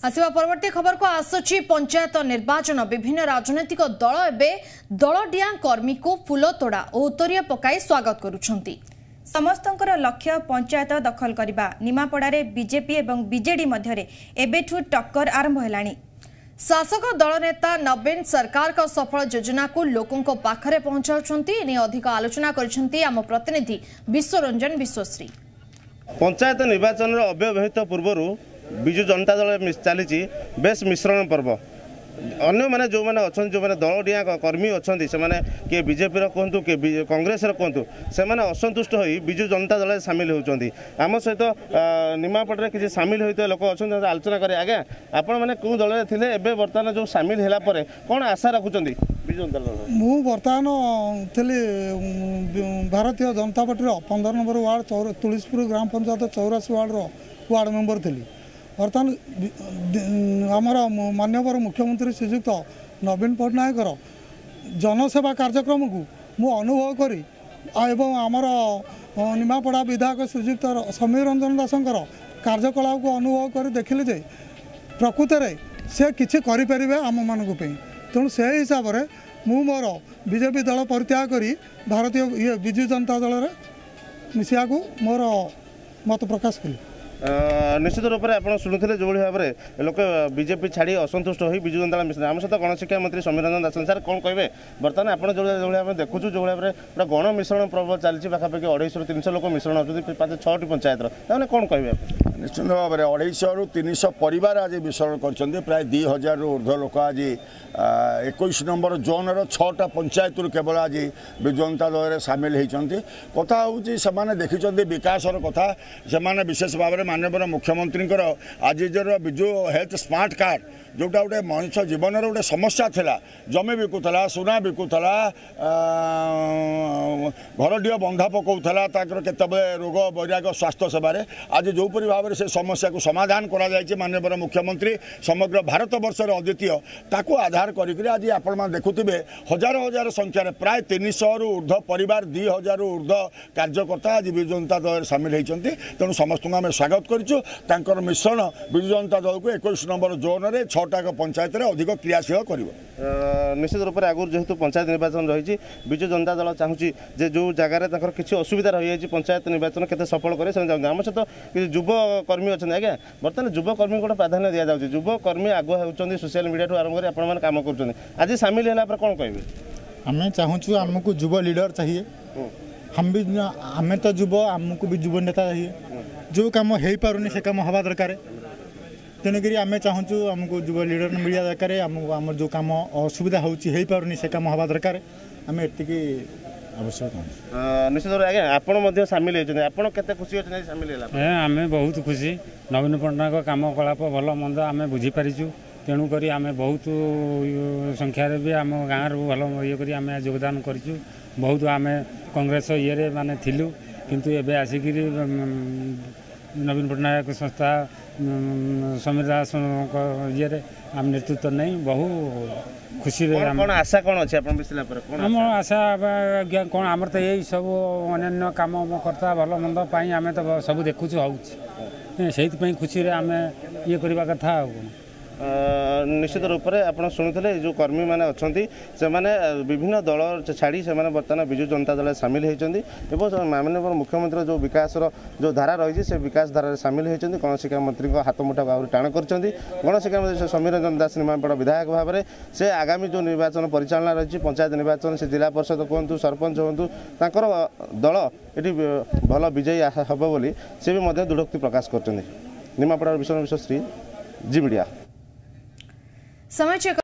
आसवा परवर्ती खबर को आसुची पंचायत निर्वाचन विभिन्न राजनैतिक दल एवं दलडिया कर्मी को फूल तोड़ा और उत्तरीय पकाई स्वागत करुछंती। समस्तंकर लक्ष्य पंचायत दखल करने निमापड़ारे बीजेपी एवं बीजेडी मध्यरे एबेठु टक्कर आरंभ हेलानी। शासक दल नेता नवीन सरकार का सफल योजना को लोकों को पाखरे पहुंचाउछंती। एने अधिक आलोचना करिसेंती आम प्रतिनिधि विश्वरंजन विश्वश्री। पंचायत निर्वाचन अव्यवहित पूर्व विजु जनता दल चली बेस मिश्रण पर्व अन्य मैंने जो मैंने अच्छा जो मैंने दलडिया कर्मी अच्छा से किए बीजेपी कहतु किए कांग्रेस कहतु से असंतुष्ट हो विजु जनता दल सामिल होती। आम सहित निमापटे किसी सामिल होते लोक अच्छा आलोचना करें। आज्ञा आपण मैंने कौ दल थे बर्तमान जो सामिल है कौन आशा रखुच्च विजु जनता दल? मु बर्तमान थी भारतीय जनता पार्टी 15 नंबर वार्ड तुलसीपुर ग्राम पंचायत 84 वार्ड मेंबर थी। बर्तमान आमर माननीय मुख्यमंत्री श्रीजुक्त नवीन पट्टनायकर जनसेवा कार्यक्रम को मु अनुभव करी एवं आमर निमापड़ा विधायक श्रीजुक्त समीर रंजन दासंकर कार्यकलाप को अनुभव कर देखिले जे प्रकृत में से किसी करें आम मान तेणु से हिसाब से मु मोर बीजेपी दल परित्याग करी भारतीय ये विजु जनता दल में मिसिया को मोर मत प्रकाश करी। निश्चित रूप से आप शुणुते जो भाव में लोक बीजेपी छाड़ी असंतुष्ट हो विजु जनता दल मिश्रण आम सहित गणशिक्षा मंत्री समीर रंजन दास सर कौन कहे बर्तमान आप जो भाव में देखुँ जो भाव में पूरा गण मिश्रण पर्व चलती पाखापाखि 250 ରୁ 300 लोक मिश्रण होती 5-6टी पंचायत कौन कहे? निश्चित भाव में 250 ରୁ 300 परिवार आज मिश्रण कर प्राय 2000 ରୁ ऊर्ध्व लोक आज 21 नंबर जोन 6टा पंचायत केवल आज विजु जनता दल सामिल होती। कथा हूँ देखी विकास कथा से विशेष भाव में माननीय मुख्यमंत्री आज विजु हेल्थ स्मार्ट कार्ड जोटा गोटे मनुष्य जीवन गोटे समस्या थिला जमी बिकुला सुना बिकुला घरडीह बंधा पकाउला केतबे रोग वैराग स्वास्थ्य सेवार आज जोपरी भाव में से समस्या को समाधान करा जायछि माननीय मुख्यमंत्री समग्र भारत वर्ष अद्वितीय ताकू आधार करी आज आपण देखुथिबे हजार हजार संख्यार प्राय 300 ରୁ ऊर्ध्व परिवार 2000 ରୁ ऊर्ध्व कार्यकर्ता आज विजु जनता दल सामिल होती। तेणु समस्त आम स्वागत कर मिश्रण विजु जनता दल को 21 नंबर जोन में 6टा पंचायत अधिक क्रियाशील कर। निश्चित रूप से आगुरी जेहेतु पंचायत निर्वाचन रही विजु जनता दल चाहूँगी जे जो जगार किसी असुविधा रही है पंचायत निर्वाचन केते सफल करे आम सहित किसी युव कर्मी अच्छा आज्ञा बर्तमान युवकर्मी गोटे प्राधान्य दि जाऊँगी युवकर्मी आगुआ होती सोशल मीडिया ठूँ आरंभ कर आप कम कर आज सामिल है कौन कहे? आम चाहूँ आमको युव लीडर चाहिए हम भी आम तो युव आमको भी युव नेता चाहिए जो कम हो पारुनी से कम हवा दरकार तेणुक आम चाहूँ आमको युव लीडर मिलवा दरकार आम जो कम असुविधा हो पारुनी से कम हवा दरकार आम एति आवश्यक। निश्चित आज्ञा आप सामिल होते खुशी अच्छे सामिल है? आम बहुत खुशी नवीन पट्टनायक कम कलाप भल मंद आम बुझीपारिचु तेणुक आम बहुत संख्यार भी आम गाँव भल ये कर योगदान करूँ बहुत आम कांग्रेस ये माने थिलु किंतु एबे आसिक नवीन पट्टनायक संस्था समीर दास ये आम नेतृत्व नहीं बहु खुशी कौन आशा कौन अच्छे आम आशा कौन आमर तो यही सब अन्य कम करता भल मंद आम तो सब देखु से खुशी आम ये करवा कथा। निश्चित रूप से आप शुणुते जो कर्मी मैंने अच्छा से विभिन्न दल छाड़ी से बर्तमान विजु जनता दल सामिल होती माननीय मुख्यमंत्री जो विकास जो धारा रही है विकास धारा सामिल होती गणशिक्षा मंत्री हाथ मुठा को टाण कर गणशिक्षा मंत्री समीर रंजन दास निमापड़ा विधायक भाव में से आगामी जो निर्वाचन परिचालना रही पंचायत निर्वाचन से जिला परिषद कहतु सरपंच कहतु तर दल ये भल विजयी हम बोली से भी दृढ़ोक्ति प्रकाश कर निमापड़ा विश्वश्री जी मीडिया।